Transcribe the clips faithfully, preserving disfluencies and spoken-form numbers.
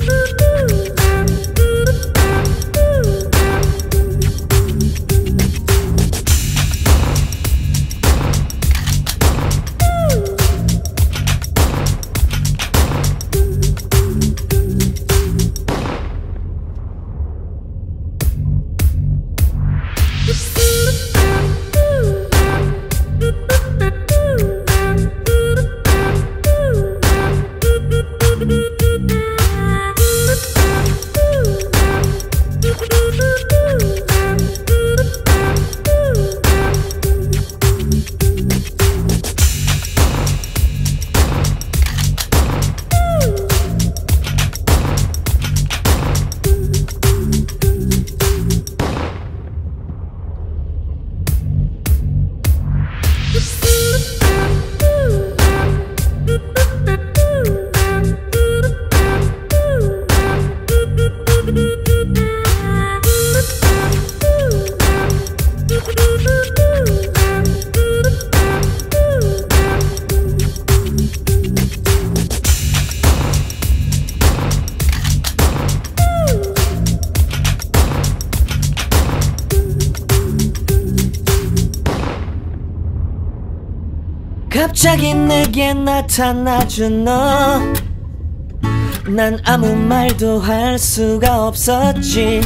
갑자기 내게 나타나준 너, 난 아무 말도 할 수가 없었지.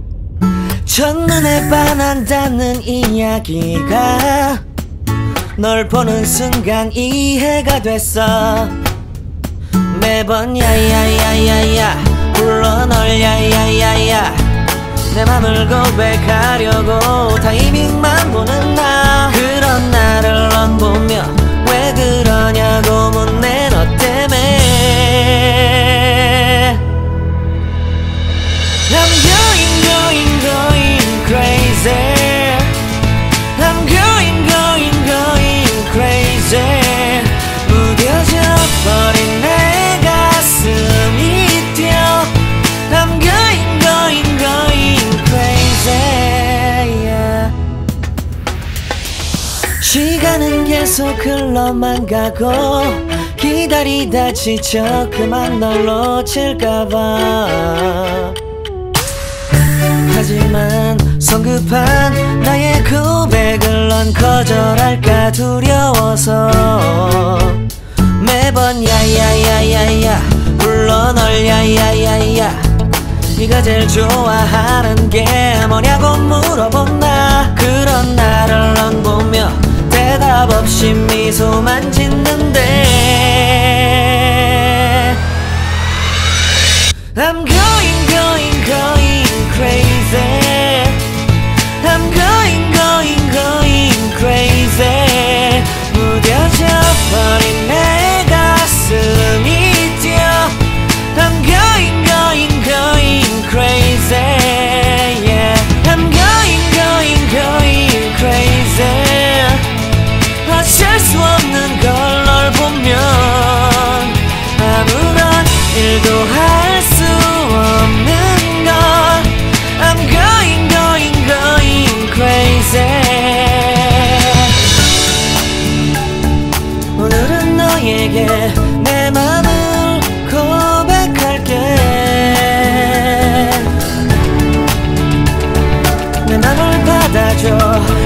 첫눈에 반한다는 이야기가 널 보는 순간 이해가 됐어. 매번 야야야야야 불러 널 야야야야, 내 맘을 고백하려고 타이밍만 보는 나. 그런 나를 넌 보며 왜 그러냐고 묻네. 너 때문에 I'm going going going crazy. I'm going going going crazy. 무뎌져 버린 내 가슴이 뛰어. I'm going going going crazy, yeah. 시간은 계속 흘러만 가고 기다리다 지쳐 그만 널 놓칠까봐. 하지만 성급한 나의 고백을 넌 거절할까 두려워서 매번 야야야야야 불러 널 야야야야. 네가 제일 좋아하는 게 뭐냐고 물어본 나. 그런 나를 넌 보며 대답 없이 미소만 짓는데 I'm going going going crazy. I'm going going going crazy. 무뎌져 버린 내 가슴이 뛰어. I'm going going going crazy, yeah. I'm going going going crazy. 어쩔 수 없는 걸 널 보면 아무런 일도 할 수 없는 걸. I'm going going going crazy. 오늘은 너에게 내 맘을 고백할게. 내 맘을 받아줘.